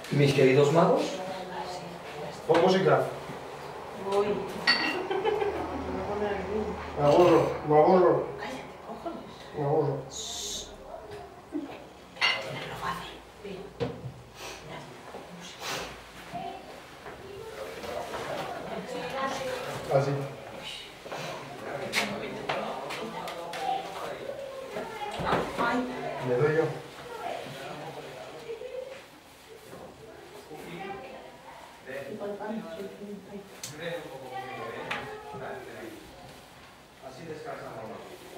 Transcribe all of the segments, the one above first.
Mis queridos magos. Pon música. Voy. Me aburro, me aburro. Cállate, cojones. Me aburro. Lo fácil. Ven. Así. Ay. Le doy yo. Así descansamos.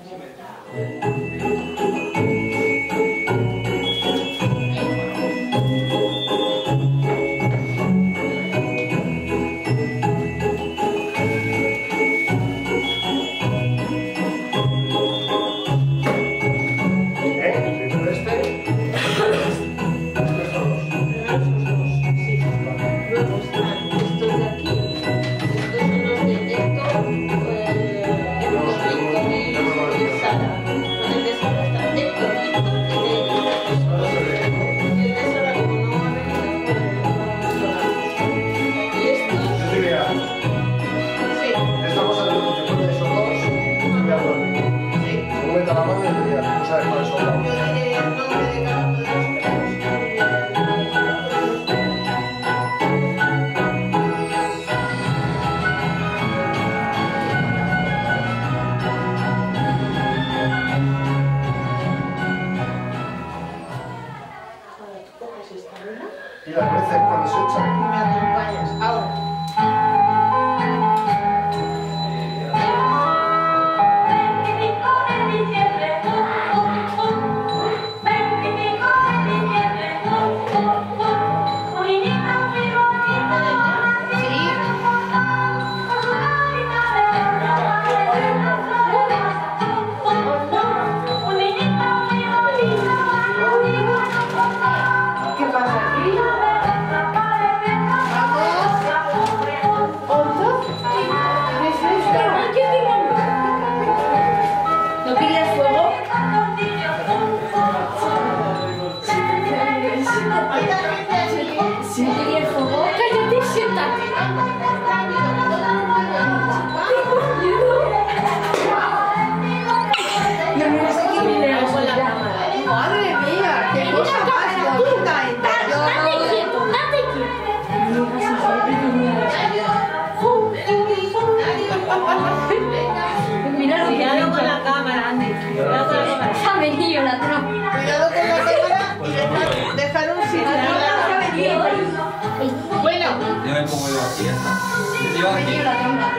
Y las veces cuando se echan. Me acompañas. Ahora. ¿Qué pasa aquí? ¿Vamos? ¿Qué es esto? ¿No querías fuego? Si no querías fuego, cállate y siéntate. Yo no sé quién viene con la cámara. Madre mía, qué cosa más bonita. Date quieto, date quieto. Mira lo que hago con la cámara, Andy. Cuidado con la cámara. Ha venido la trampa. Cuidado con la cámara y dejar un sitio. Bueno. Yo me pongo yo aquí, ya está. Yo Ha venido aquí. la trampa.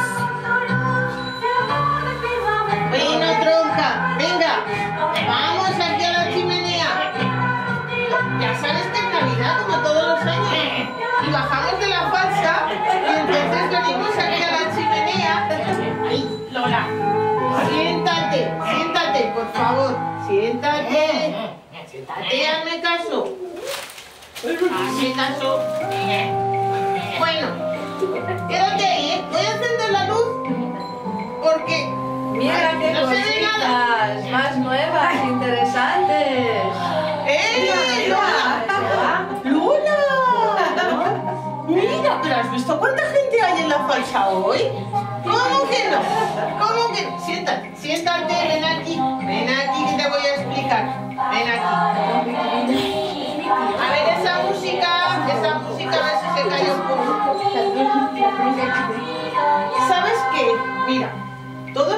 Bueno, tronca, venga, vamos aquí a la chimenea. Ya sabes que es Navidad, como todos los años. Y bajamos de la falsa y entonces venimos aquí a la chimenea. Ay, Lola, siéntate, siéntate, por favor. Siéntate. Siéntate, hazme caso. Hazme caso. Bueno, quédate ahí, ¿eh? Voy a encender la luz porque... Mira qué no se ve nada. cositas más nuevas, interesantes. ¡Lola! ¡Lola! Mira, pero ¿has visto cuánta gente hay en la falsa hoy? ¿Cómo que no? ¿Cómo que no? Siéntate, siéntate, ven aquí que te voy a explicar. Ven aquí. A ver esa música, a ver si se calla un poco. ¿Sabes qué? Mira, todos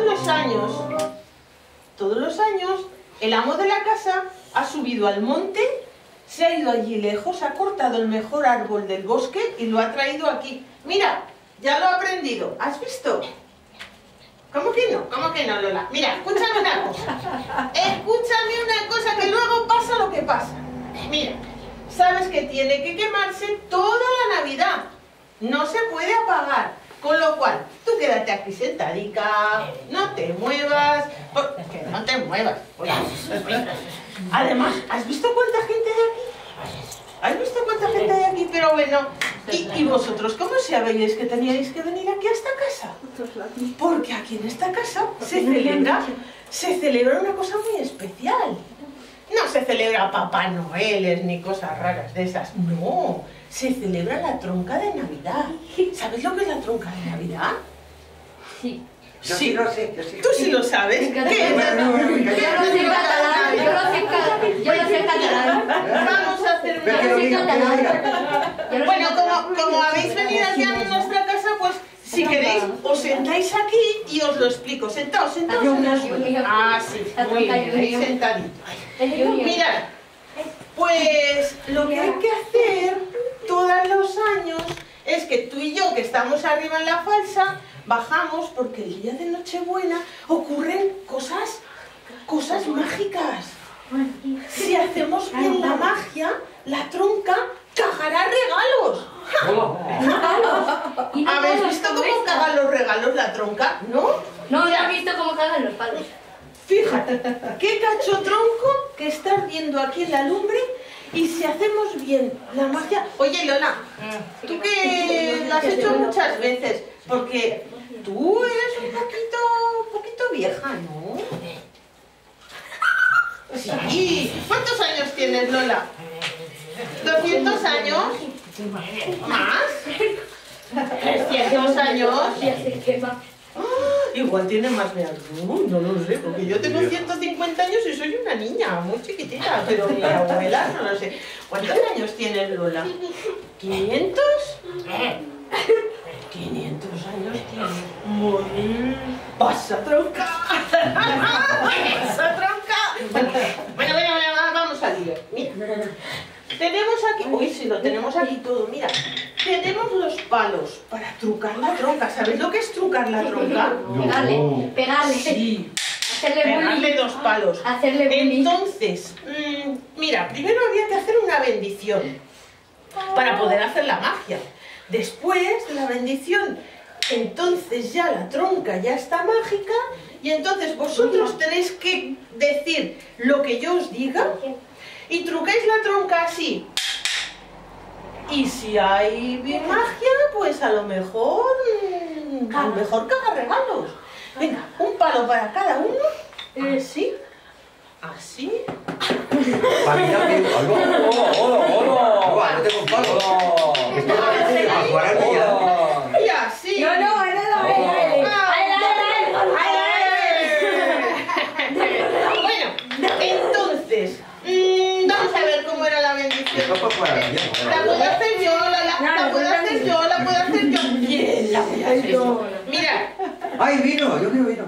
los años, el amo de la casa ha subido al monte, se ha ido allí lejos, ha cortado el mejor árbol del bosque y lo ha traído aquí. Mira, ya lo ha aprendido. ¿Has visto? ¿Cómo que no? ¿Cómo que no, Lola? Mira, escúchame una cosa. Escúchame una cosa que luego pasa lo que pasa. Mira, sabes que tiene que quemarse toda la Navidad. No se puede apagar. Con lo cual, tú quédate aquí sentadica, no te muevas, que no te muevas. Además, ¿has visto cuánta gente hay aquí? ¿Has visto cuánta gente hay aquí? Pero bueno, ¿y vosotros cómo sabéis que teníais que venir aquí a esta casa? Porque aquí en esta casa se celebra una cosa muy especial. No, se celebra Papá Noel ni cosas raras de esas. No, se celebra la tronca de Navidad. ¿Sabes lo que es la tronca de Navidad? Sí. Yo sí lo sé, yo sí. ¿Tú sí lo sabes? Me encanta. ¿Qué es la tronca de Yo lo sé en catalán, yo lo sé en catalán. Vamos a hacer Pero que una... lo diga, que lo diga. Yo lo sé Bueno, en catalán. como habéis venido aquí a nuestra casa, pues si queréis os sentáis aquí y os lo explico. Sentaos, sentaos. Ah, sí, muy bien, ahí sentadito. Mirad, pues lo que hay que hacer todos los años es que tú y yo, que estamos arriba en la falsa, bajamos porque el día de Nochebuena ocurren cosas mágicas. Si hacemos bien la magia, la tronca cagará regalos. ¿Habéis visto cómo cagan los regalos la tronca? ¿No? No, no he visto cómo cagan los palos. Fíjate, qué cacho tronco que está ardiendo aquí en la lumbre. Y si hacemos bien la magia... Oye, Lola, tú que lo has hecho muchas veces, porque tú eres un poquito vieja, ¿no? Sí. ¿Cuántos años tienes, Lola? ¿200 años? ¿Más? ¿300 años? Ya se quema. Igual tiene más de algo, no lo sé, porque yo tengo 150 años y soy una niña muy chiquitita, pero mi abuela no lo sé. ¿Cuántos años tienes, Lola? ¿500? 500 años tienes. Muy bien. ¡Pasa tronca! ¡Pasa tronca! Bueno, vamos a lío. Mira. Tenemos aquí, uy, sí, lo tenemos aquí todo, mira. Tenemos los palos para trucar la tronca. ¿Sabéis lo que es trucar la tronca? Pegarle. Sí. Hacerle Pegarle bullying. 2 palos. Hacerle bullying. Entonces, mira, primero había que hacer una bendición para poder hacer la magia. Después de la bendición, entonces ya la tronca ya está mágica y entonces vosotros tenéis que decir lo que yo os diga y trucáis la tronca así. Y si hay magia, pues a lo mejor caga regalos. Venga, un palo para cada uno. Así. Así. Para mí también. ¡Hola! No tengo un palo. A jugar ya. Y así. Bueno, entonces, vamos a ver cómo era la bendición. La puedo hacer yo, la puedo hacer yo, la puedo hacer yo. Bien, la voy a hacer yo. Mira. ¡Ay, vino! Yo quiero vino.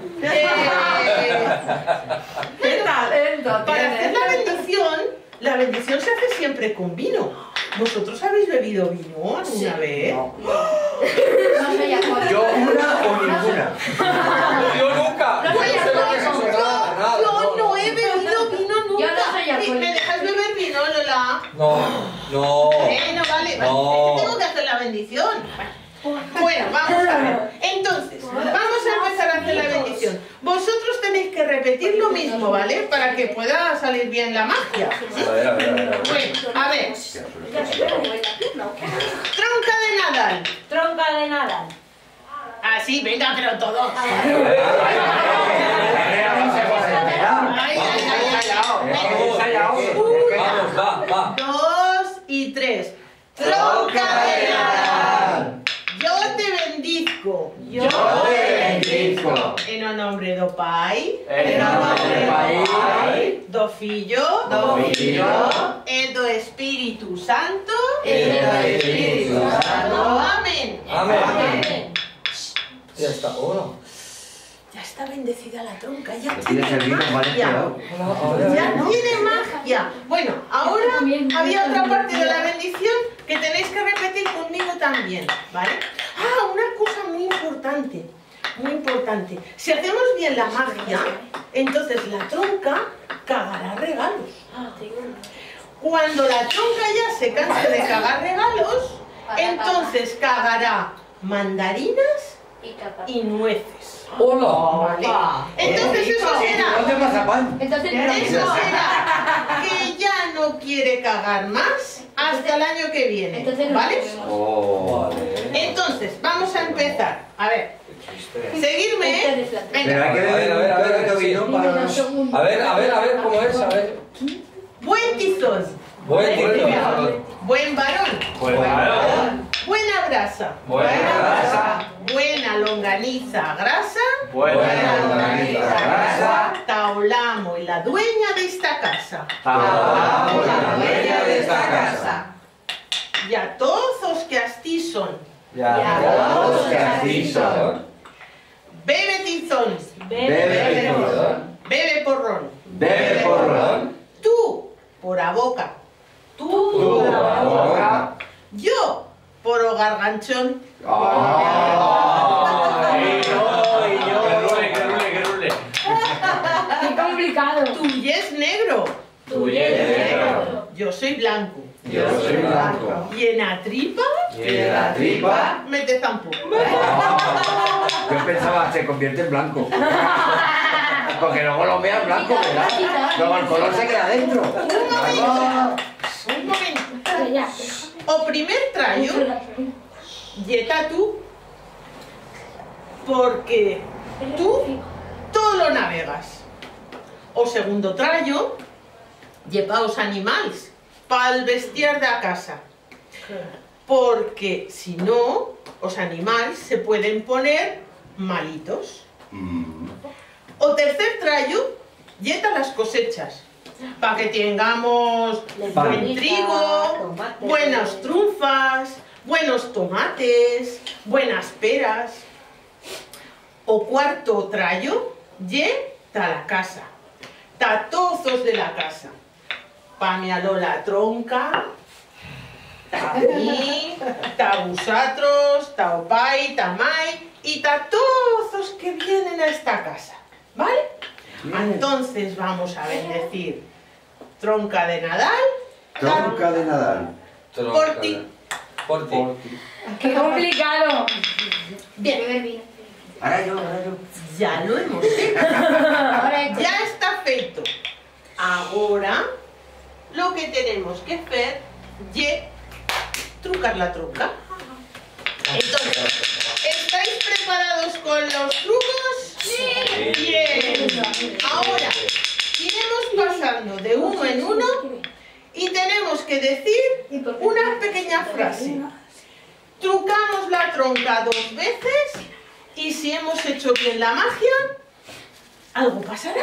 Para hacer la bendición se hace siempre con vino. ¿Vosotros habéis bebido vino alguna vez? No. No soy alcohólica. Yo una o ninguna. ¡Yo nunca! Yo no he bebido vino nunca. Yo no soy alcohólica. ¿Me dejas beber vino, Lola? No. No vale. Es que tengo que hacer la bendición. Bueno, vamos a ver. Entonces, vamos a empezar a hacer la bendición. Vosotros tenéis que repetir lo mismo, ¿vale? Para que pueda salir bien la magia. A ver. Bueno, a ver. Tronca de Nadal. Tronca de Nadal. Así, venga, pero todos. Vamos, va. 2 y 3. Tronca de Nadal. Yo te bendizco. Yo te bendigo. En o nombre do Pai. En o nombre do Pai. Do Filho. Do Filho. E do Espíritu Santo. E do Espíritu Santo. Amén. Amén. Ya está. Ya está bendecida la tronca. Ya ¿Tienes el tiene vino? Vale, magia. cuidado. Ya tiene magia. Bueno, ahora había otra parte de la bendición que tenéis que repetir conmigo también, ¿vale? Una cosa muy importante, muy importante. Si hacemos bien la magia, entonces la tronca cagará regalos. Cuando la tronca ya se canse de cagar regalos, entonces cagará mandarinas y nueces. ¡Hola! ¿Vale? Entonces eso será... ¿Dónde mazapán? Entonces, Eso será que ya no quiere cagar más hasta el año que viene, Entonces, ¿vale? Entonces, Vamos a empezar. A ver, seguidme, ¿eh? Pero Venga. hay que beber un poquito de vino para... A ver, ¿cómo es? A ver. Bueno, tizón. Buen tizón. Buen varón. Buen varón. Buena grasa. Buena grasa. Buena longaniza grasa. Buena longaniza grasa. Taolamo y la dueña de esta casa. Taolamo y la dueña de esta casa. Y a todos los que así son. Y a todos que así son. Bebe tizón. Bebe tizón. Bebe porrón. Bebe porrón. Tú, por a boca. Tú por la boca. Yo, por o garganchón. ¡Ay! Que rule. ¡Qué complicado! Tú y es negro. Tú eres negro. Yo soy blanco. Yo soy blanco. Y en la tripa, Y en la tripa. mete zampo. Yo pensaba, se convierte en blanco. Porque luego lo veas blanco, ¿verdad? Luego el color se queda dentro. Un momento. O primer trayo, yeta tú, porque tú todo lo navegas. O segundo trayo, llevaos animales para el bestiar de la casa. Porque si no, los animales se pueden poner malitos. O tercer trayo, yeta las cosechas. Para que tengamos buen trigo, buenas trufas, buenos tomates, buenas peras. O cuarto trayo, yeta la casa. Ta todos de la casa. Pa mi aló la tronca, ta mí, ta vosotros, ta opai, ta mai y ta todos que vienen a esta casa. ¿Vale? Entonces vamos a bendecir tronca de Nadal. Tronca de Nadal. Por ti. Por ti. ¡Qué complicado! Bien, Ahora yo. ya lo hemos hecho. Ya está feito. Ahora lo que tenemos que hacer es trucar la tronca. Entonces, ¿estáis preparados con los trucos? Sí. Bien. Ahora, iremos pasando de uno en uno y tenemos que decir una pequeña frase. Trucamos la tronca 2 veces y si hemos hecho bien la magia, algo pasará.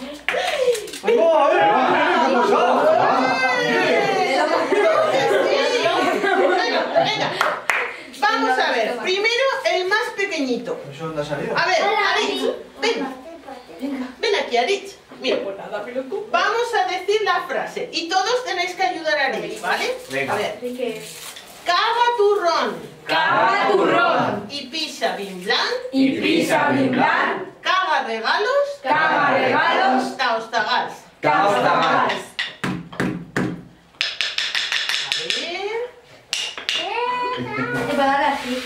Venga, vamos a ver. Primero el más pequeñito. A ver, Aritz, ven aquí, Aritz. Mira, vamos a decir la frase y todos tenéis que ayudar a Aritz, ¿vale? A ver. Caga turrón. Caga turrón. Y pisa bimblan. Y pisa bimblan. Caga regalos. Caga regalos. Taostagals. Taostagals. A ver. Te va a dar así.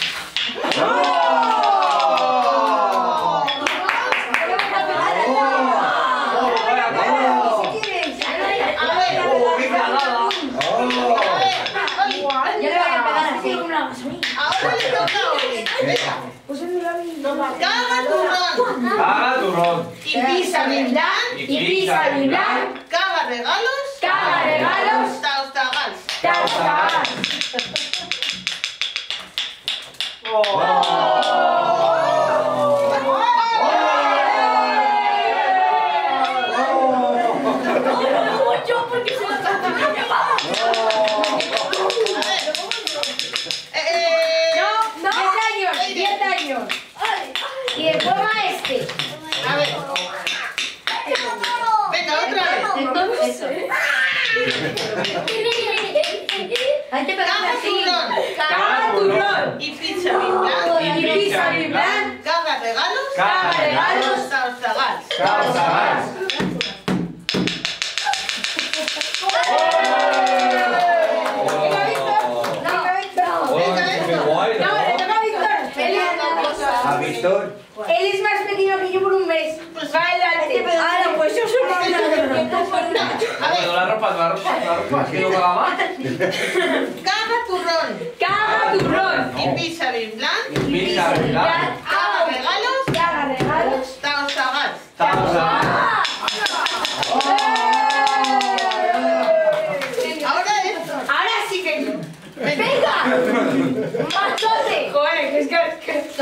Ahora le toca a Oli. Caga turrón. Caga turrón. Y pisa bimblan. Y pisa bimblan. Caga regalos. Caga regalos. Taostagals. Taostagals. Mucho porque se lo está No, 10 años. Y después va este. A ver. Venga, otra vez. Hay que pegar Caga así. turrón. Caga turrón. Y pisa bimblan. Y pisa bimblan. Caga regalos. Caga regalos. Taostagals. Taostagals. A Víctor. Él es más pequeño que yo por un mes. Pues Ahora, pues yo soy más grande. A ver, La ropa, que no caga más. caga turrón. Caga turrón. Y pisa bimblan. Pisa bimblan. Caga regalos. Caga regalos. Taostagals. Taostagals.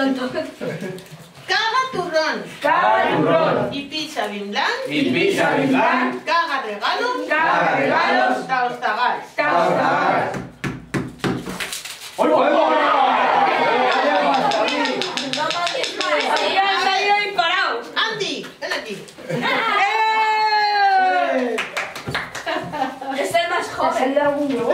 tonto. Caga turrón. Caga turrón. Y pizza bien blanc. Y pizza bien blanc. Caga regalos. Caga regalos. Taostagal. Taostagal. Ahí han salido disparados. Andy, ven aquí. Es el más joven. ¿Ha salido alguno?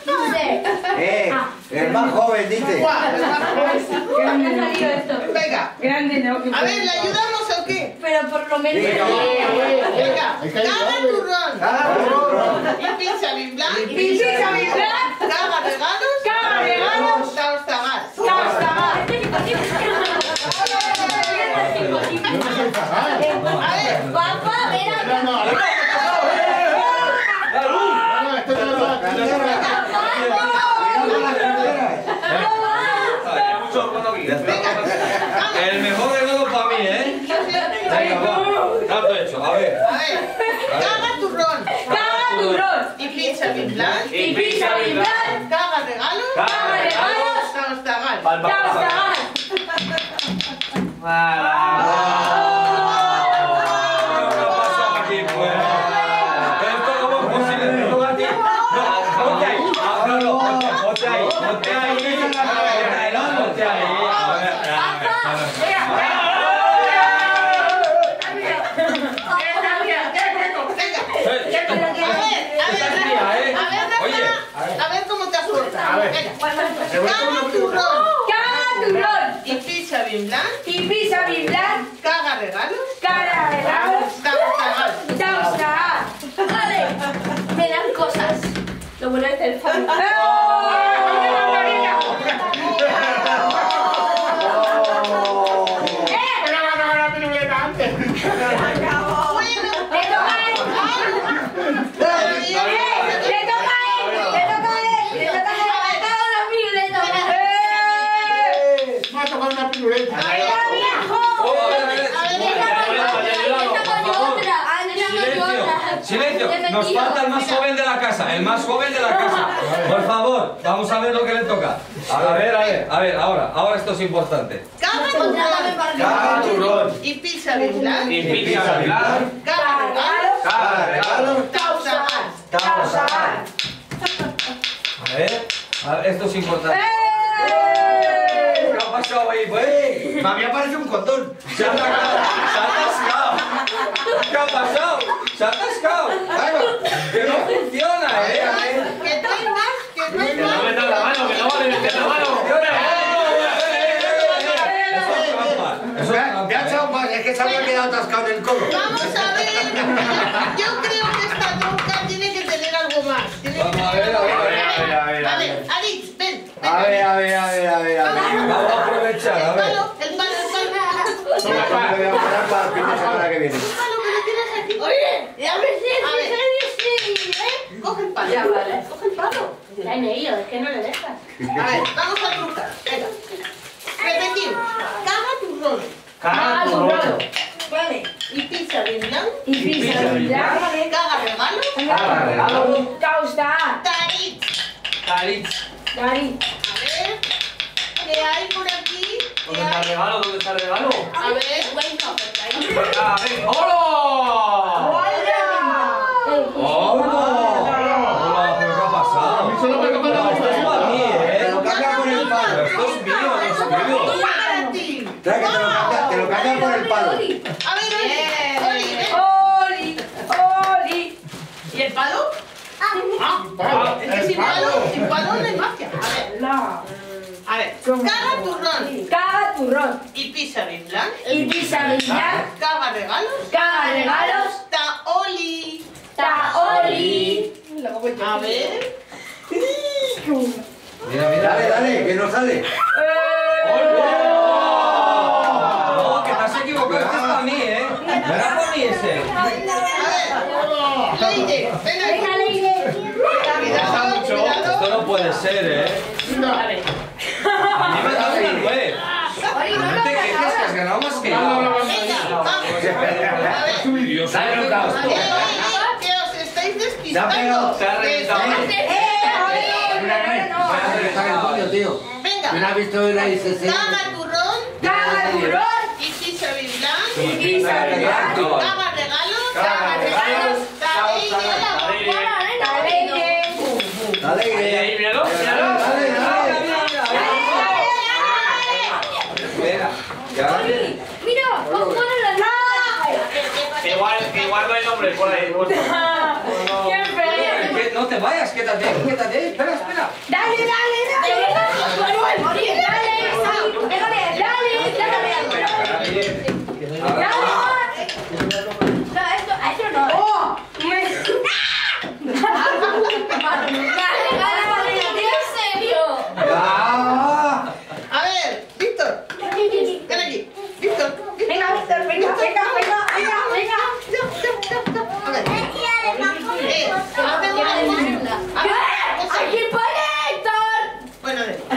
El más joven, dice. Guau, ¿Qué dónde ha salido esto? venga. Grande, ¿no? A ver, ¿le ayudamos o qué? Pero por lo menos. Venga. Hay que Caga ayudarle. turrón. Y pizza bien blanc. Y pizza bien blanc. Caga regalos. Caga regalos. Taostagal. Taostagal. Yo no soy fatal. A ver, Papá, ven No, acá. no, no, esto no lo va a El mejor regalo para mí, ¿eh? Venga, va. Tanto hecho, a ver. a ver. Caga turrón. Caga turrón. Y pizza bien blanc. Y pizza bien blanc. Caga regalos. Caga regalos. Taostagal. Taostagal. ¿Qué ha pasado aquí, pues? ¿Esto cómo es posible? ¿Te toca a ti? No, ponte ahí. No, ponte ahí. Ponte ahí. Ponte ahí. A ver cómo te has portado. Venga. Caga turrón. Caga turrón. Y pizza bien blanc. Y pizza bien blanc. Caga regalos. Caga regalos. Taostagal. Taostagal. Vale. Me dan cosas. Lo bueno es el fan. Me ha tocado una piruleta. Silencio, nos falta el más joven de la casa, el más joven de la casa. Por favor, vamos a ver lo que le toca. A ver, ahora esto es importante. Caga turrón. Caga turrón. Y pizza bien blanc. Y pizza bien blanc. Caga regalos. Caga regalos. Taostagal. Taostagal. A ver, esto es importante. ¿Qué ha pasado ahí, pues? Me había parecido un condón. Se ha atascado. ¿Qué ha pasado? Se ha atascado. Que no funciona, ¿eh? Que no hay más. Que no hay más. metas la mano, que no vale meter la mano. Me ha echado más, es que se había quedado atascado en el codo. Vamos a ver. Yo creo que esta tronca tiene que tener algo más. Tiene que Vamos a tener ver, algo a más. ver. A ver, Alex, ven. A ver. Vamos a aprovechar, a El ver. palo. Me voy a poner para el fin de semana que viene. El palo que lo tienes aquí. Oye, ya me sé, A ver. Coge el palo. Ya, vale. Coge el palo. Ya he leído, es que no le dejas. A ver, vamos a trucar. Venga. Repetimos. Caga turrón. Caga turrón. Vale. Y pizza bien blanc. Y pizza bien blanc. Caga regalos. Caga regalos. Taostagal. Tarit. Tarit. Darí. A ver. ¿Qué hay por aquí? ¿Qué ¿Dónde está el hay? regalo? ¿Dónde está el regalo? A ver. Bueno, porque ahí. A ver. ¡Hola! ¡Hola! ¿Pero qué ha pasado? Solo me toca la Esto es para mí, ¿eh? Te lo cambia por el palo. Esto es mío, no es mío. Para ti. Trae que te lo cambia por el palo. A ver, Oli, ven. Oli. Oli. ¿Y el palo? Es que sin palo no hay magia. A ver, caga turrón. Caga turrón. Y pizza bien blanc. Y pizza bien blanc. Caga regalos. Caga regalos. Taoli. Taoli. A ver. Mira. Dale, que no sale. No, que te has equivocado. Este es para mí, ¿eh? No era para mí ese. A ver. Leide, ven aquí. Cuidado, Esto cuidado. no puede ser, ¿eh? A mí me da una nuez. No te quejes, que has ganado más que yo. Venga, vamos. A ver. Dios, Dale, Lucas. Que os estáis Se ha despistando. pegado. Se ha reventado. Tío. Venga. ¿Quién ha visto el ICC? Caga turrón. Caga turrón. Y pizza Biblan. Y pizza Biblan. Caga regalos. Caga regalos. Alegre. Ahí, míralo, míralo. Dale, Venga, ya. Mira, vamos a poner la Que igual no hay nombre por ahí. ¡Qué feo! No te vayas, quédate, quédate. Espera. ¡Dale! Eso no. ¿En serio? A ver, Víctor. Ven aquí. Víctor. Venga, Víctor, venga. A ver. ¡Aquí pone Héctor! Bueno, a ver. No.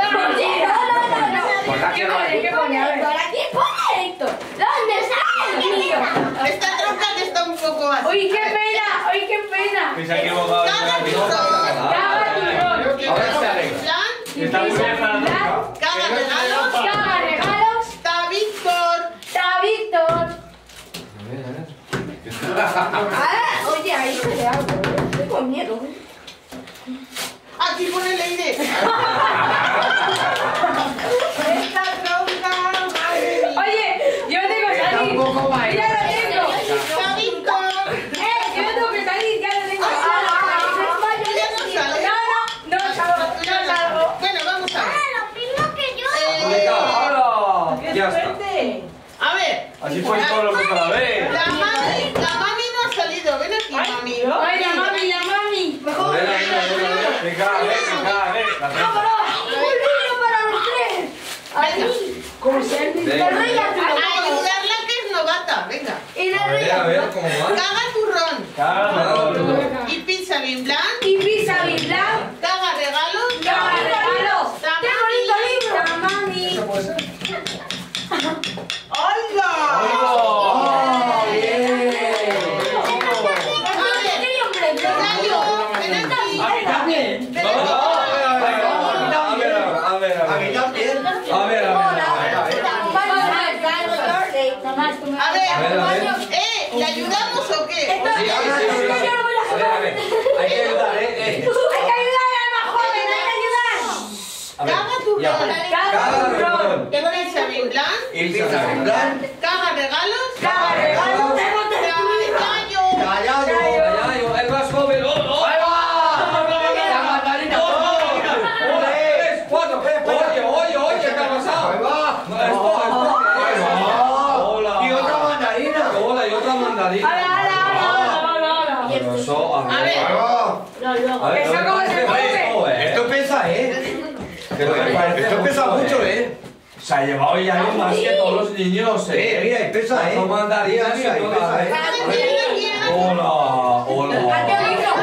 Pues aquí no hay. ¿Qué pone? A ver. Aquí pone Héctor. ¿Dónde está el mío? Esta tronca que está un poco así. ¡Uy, qué pena! Que se ha equivocado. Caga turrón. Caga turrón. Ahora se arregla. Biblan. Está muy bien para la troca. Caga regalos. Caga regalos. Está Víctor. Está Víctor. Oye, ahí se le hago. Tengo miedo. Aquí pone Leire. Esta tronca. Oye, yo tengo que salir. Tampoco va. Mira, lo tengo. Está Víctor. Yo tengo que salir, ya lo tengo. Ya no sale. No salgo. Bueno, vamos a ver. Ya está. A ver. Así fue todo lo que para ver. La mami no ha salido. Ven aquí, mami. Ay, la mami. Mejor. Venga, a ver. Un libro para los tres. Ahí. ¿Cómo se llama? Ayudarla que es novata. Venga. Y la A ver, ¿cómo va? Caga turrón. Claro. Y pizza Biblan. Y pizza Biblan. Caga regalos. Caga regalos. ¡Qué bonito libro! Mami. ¡Hola! ¡Oh, bien! ¿Le ayudamos o qué? Hay que ayudar, Hay que ayudar al más joven, hay que ayudar. Caga turrón. Caga turrón. Pizza Biblan. Y pizza Biblan. Caga regalos. Caga regalos. Gallo, el más joven. ¡Ahí va! La mandarina. ¡Tres, cuatro! Oye, ¿qué ha pasado? ¡Ahí va! ¡Hola! Y otra mandarina. ¡Hola! Y otra mandarina. ¡Hala! A ver. ¿Eso cómo se mueve? Esto pesa, Esto pesa mucho, Se ha llevado ya algo más que todos los niños, Mira, y pesa, No mandaría, Mira, y pesa, Hola. ¡Qué lindo!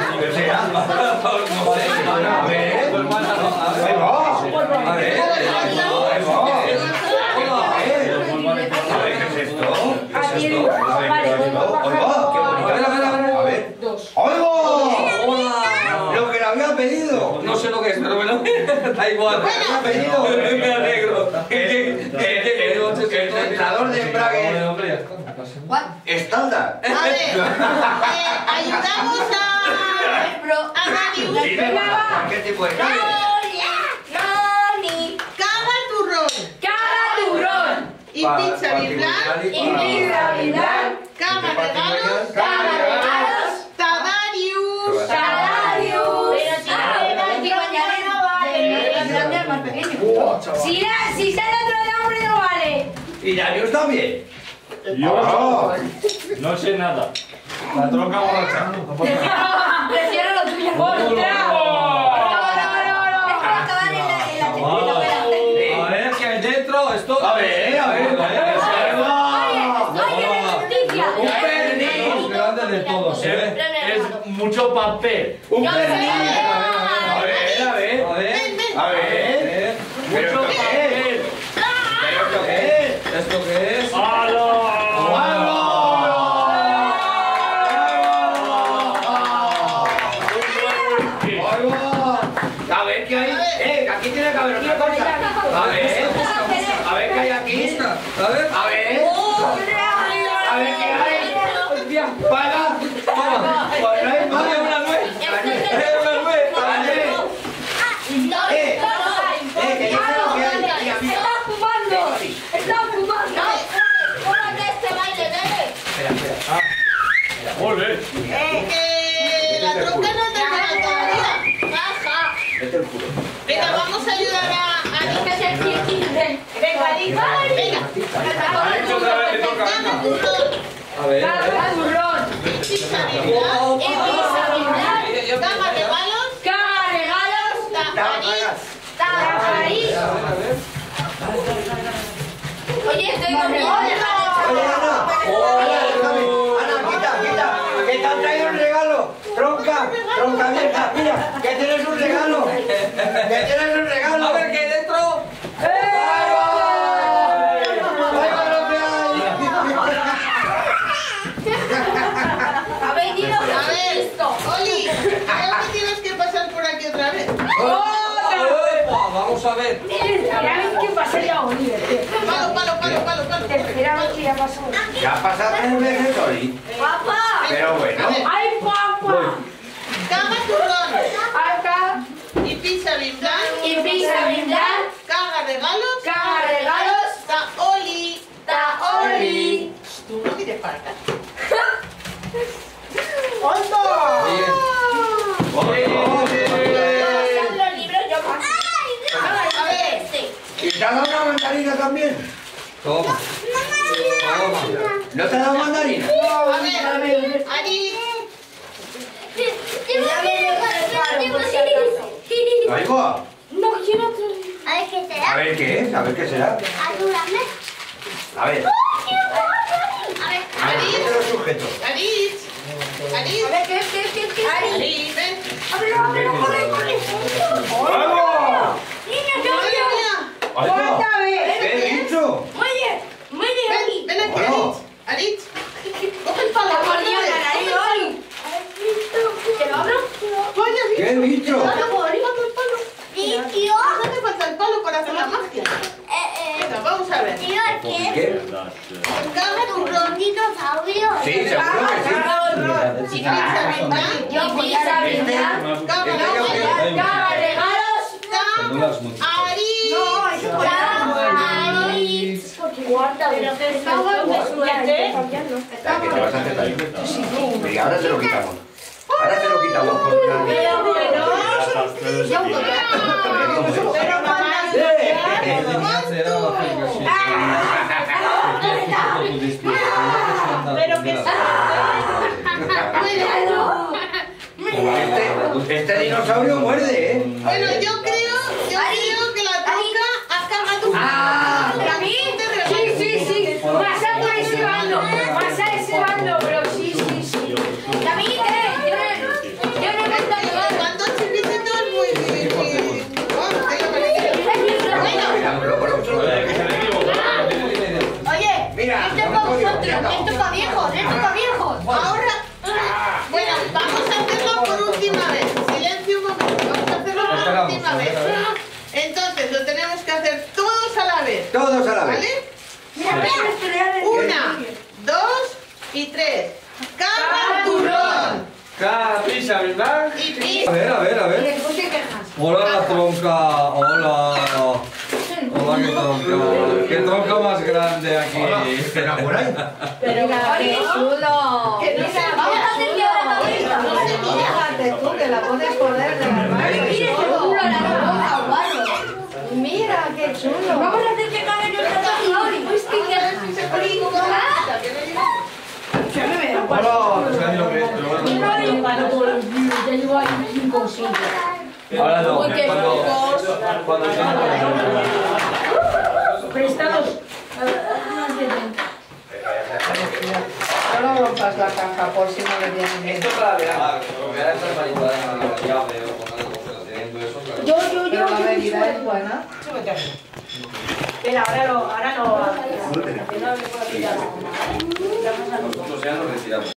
Lo que le había pedido. No sé lo que es, pero bueno, da igual. Me alegro. El entrenador de embrague estándar. A ver, ayudamos a Daniel. ¿Qué tipo de cambio? Caga turrón. Y pizza Biblan. Caga regalos. Tadarius. Si sale otro nombre no vale. Y Darius también. Yo no sé nada. La tronca borracha. Prefiero lo tuyo. A ver qué hay dentro. Esto. A ver. Un pernil. Grande de todos, Es mucho papel. Un Yo sé. pernil. A ver. Mucho papel. ¿Esto qué es? ¡Halo! A ver qué hay. Aquí tiene que haber otra cosa. A ver qué hay aquí. A ver. A ver. A ver qué hay. Para. Toma. Pues no hay más. Dale una nuez. Una nuez. Vale. Que yo sé lo que hay. Mira, mira. ¡Estás fumando! ¡Estás fumando! ¡Cómate este baile, nene! Espera. Muy bien. Que la tronca no te queda todavía. ¡Baja! Vete el culo. Venga, vamos a ayudar a Que se quite. Venga, Liz. Venga. Ha hecho otra vez, le toca. Dame turrón. A ver. Caga turrón. Pizza virtual. Pizza virtual. Dama regalos. Caga regalos. Tajarís. Tajarís. A ver. Oye, estoy comiendo. Oye, Ana. Ana, déjame. Ana, quita. Que te han traído un regalo. Tronca vieja. Mira, que tienes un regalo. Que tienes un regalo. A ver qué hay dentro. ¡Ahí va lo que hay! Habéis ido A ver, listo. Oli, creo que tienes que pasar por aquí otra vez. Opa, vamos a ver. Esperaba que pasara Oliver. Palo. Te esperaba que ya pasó. Ya ha pasado 3 veces hoy. ¡Papá! Pero bueno. ¡Ay, papá! Cama turrón. Acá. Y pizza virtual. Y pizza virtual. Caga regalos. Caga regalos. Taoli. Taoli. Tú no mires para acá. Los libros yo paso. A ver. ¿Y te ha dado una mandarina también? Toma. Toma. ¿No te ha dado mandarina? A ver. Ari. Ahí va. No quiero otro. A ver qué será. A ver qué es, a ver qué será. Ayúdame. A ver. A ver. A ver, ¿qué te lo sujeto? Aris. Aris. A ver, ¿qué? Aris, ven. Ábrelo, corre. ¡Vamos! Niña, Madre mía. Ahí va. ¿Qué bicho? Ven aquí, Hola. Aris. Coge el palo. ¿Te lo abro? Vaya, ¿Qué bicho? Tío. no hace falta el palo para hacer la magia. Venga, vamos a ver. Tío, ¿qué? ¿Qué? Caga turrón. Dinosaurio. Sí, seguro que sí. Y pizza virtual. Yo voy a brindar. Caga Caga regalos. Aris. Pero que estamos de suerte. Ya, que te vas a hacer daño. Venga, ahora te lo quitamos. Ahora te lo quitamos con una... Pero mamá. Pero que Este dinosaurio muerde, ¿eh? Bueno, yo creo que la tronca ha cagado. ¡Ah! Sí. Pasa por ese bando. Pasa ese bando, pero sí. Yo no me estoy llevando. ¿Cuántos chiquititos? Muy... Oye, Mira, esto es para vosotros. Esto es para viejos. Ahora, bueno, vamos a hacerlo por última vez. Silencio un momento. Vamos a hacerlo por última vez. Entonces, lo tenemos que hacer todos a la vez. Todos a la vez. ¿Vale? 1, 2 y 3. Caga turrón. Pizza, ¿verdad? Y pizza. A ver. Hola, tronca. Hola, qué tronca. Qué tronca más grande aquí. ¿Pero por ahí? Pero qué chulo. Vamos a hacer que ahora Fíjate tú que la pones poner de Mira, qué chulo. Vamos a hacer que cague nuestra tatuaje. Ya llevo ahí 5 o 6. Ahora no. Uy, qué Cuando Prestados. No lo rompas la caja por si no le viene bien. Esto es para verano. Porque ahora está manipulada en la llave o con algo teniendo eso. Yo. La bebida es buena. Espera, ahora no. No tenemos. Nosotros ya nos retiramos.